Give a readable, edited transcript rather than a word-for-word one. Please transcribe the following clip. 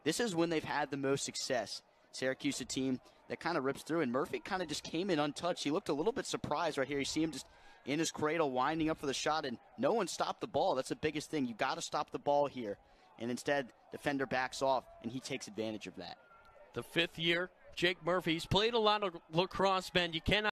this is when they've had the most success. Syracuse, a team that kind of rips through, and Murphy kind of just came in untouched. He looked a little bit surprised right here. You see him just in his cradle, winding up for the shot, and no one stopped the ball. That's the biggest thing. You got to stop the ball here. And instead, defender backs off, and he takes advantage of that. The fifth year, Jake Murphy's played a lot of lacrosse, Ben. You cannot